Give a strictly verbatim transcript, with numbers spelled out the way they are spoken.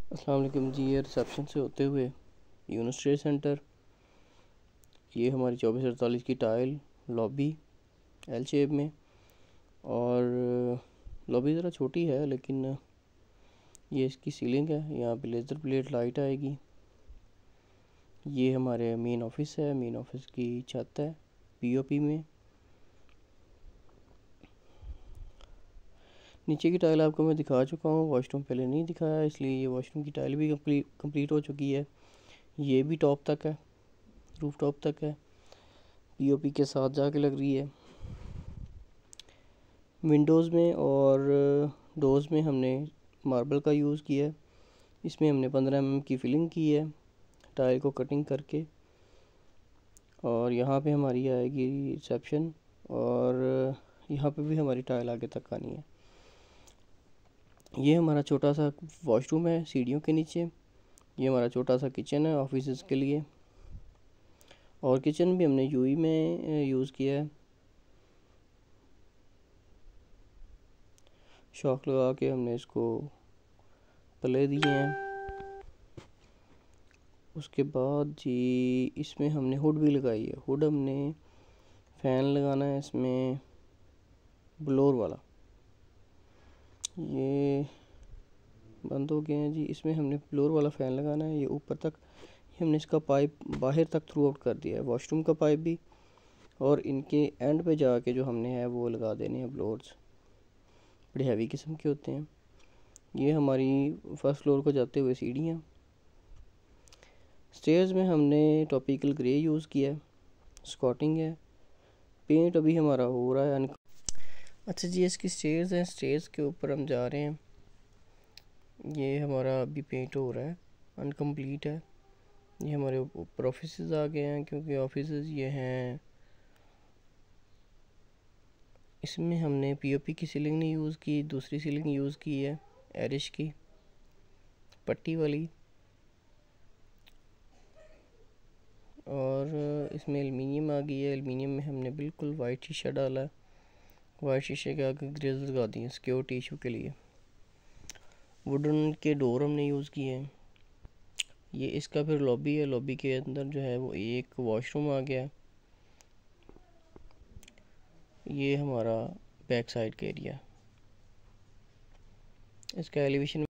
अस्सलाम वालेकुम जी। ये रिसेप्शन से होते हुए यूनिस ट्रेड सेंटर, ये हमारी चौबीस अड़तालीस की टाइल लॉबी एल शेप में। और लॉबी ज़रा छोटी है लेकिन ये इसकी सीलिंग है, यहाँ पे लेज़र प्लेट लाइट आएगी। ये हमारे मेन ऑफिस है, मेन ऑफिस की छत है पीओपी में। नीचे की टाइल आपको मैं दिखा चुका हूँ, वॉशरूम पहले नहीं दिखाया, इसलिए ये वॉशरूम की टाइल भी कंप्लीट कंप्लीट हो चुकी है। ये भी टॉप तक है, रूफ टॉप तक है, पीओपी के साथ जाके लग रही है। विंडोज़ में और डोर्स में हमने मार्बल का यूज़ किया है। इसमें हमने पंद्रह एम एम की फिलिंग की है टाइल को कटिंग करके। और यहाँ पे हमारी आएगी रिसेप्शन, और यहाँ पे भी हमारी टाइल आगे तक आनी है। ये हमारा छोटा सा वॉशरूम है सीढ़ियों के नीचे। ये हमारा छोटा सा किचन है ऑफिस के लिए, और किचन भी हमने यूई में यूज़ किया है। शॉक लगा के हमने इसको तले दिए हैं। उसके बाद जी इसमें हमने हुड भी लगाई है। हुड हमने फ़ैन लगाना है इसमें ब्लोर वाला, ये बंद हो गए हैं जी। इसमें हमने ब्लोर वाला फ़ैन लगाना है, ये ऊपर तक। हमने इसका पाइप बाहर तक थ्रू आउट कर दिया है, वॉशरूम का पाइप भी। और इनके एंड पे जाके जो हमने है वो लगा देने हैं ब्लोर्स, बड़े हैवी किस्म के होते हैं। ये हमारी फर्स्ट फ्लोर को जाते हुए सीढ़ियाँ। स्टेयर्स में हमने टॉपिकल ग्रे यूज़ किया है, स्कॉटिंग है। पेंट अभी हमारा हो रहा है। अच्छा जी, इसकी स्टेयर्स हैं, स्टेयर्स के ऊपर हम जा रहे हैं। ये हमारा अभी पेंट हो रहा है, अनकम्प्लीट है। ये हमारे ऊपर ऑफिस आ गए हैं, क्योंकि ऑफिस ये हैं। इसमें हमने पीओपी की सीलिंग नहीं यूज़ की, दूसरी सीलिंग यूज़ की है एरिश की पट्टी वाली। और इसमें एलुमिनियम आ गई है। एलुमिनियम में हमने बिल्कुल वाइट शीशा डाला है। वाइट शीशे के आगे ग्रिल्स लगा दी हैं सिक्योरिटी इशू के लिए। वुडन के डोर हमने यूज़ किए हैं। ये इसका फिर लॉबी है। लॉबी के अंदर जो है वो एक वॉशरूम आ गया है। ये हमारा बैक साइड का एरिया। इसका एलिवेशन